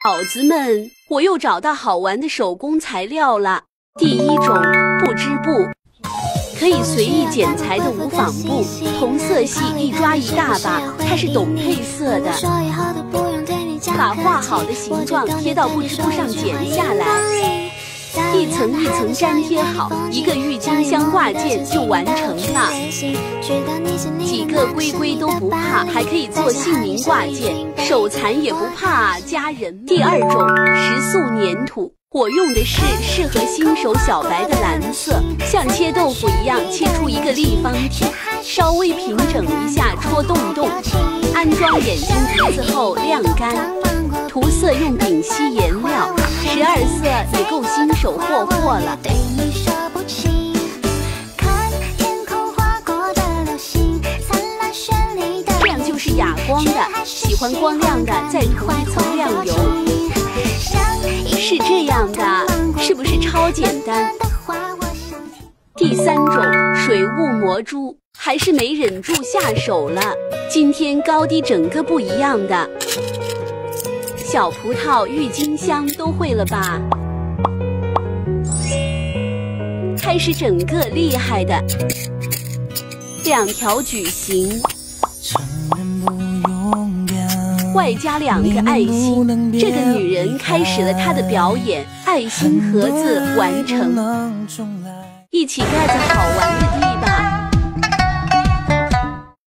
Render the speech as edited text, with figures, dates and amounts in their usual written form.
宝子们，我又找到好玩的手工材料了。第一种不织布，可以随意剪裁的无纺布，同色系一抓一大把，它是懂配色的。把画好的形状贴到不织布上剪下来，一层一层粘贴好，一个郁金香挂件就完成了。几个龟龟都不怕，还可以做姓名挂件，手残也不怕家人。第二种食塑粘土，我用的是适合新手小白的蓝色，像切豆腐一样切出一个立方体，稍微平整一下，戳洞洞，安装眼睛鼻子后晾干。涂色用丙烯颜料，12色也够新手霍霍了。这样就是哑光的，喜欢光亮的再涂一层亮油。是这样的，是不是超简单？第三种水雾魔珠，还是没忍住下手了。今天高低整个不一样的。小葡萄、郁金香都会了吧？开始整个厉害的，2条矩形，外加2个爱心。这个女人开始了她的表演，爱心盒子完成。一起盖在好玩的地方。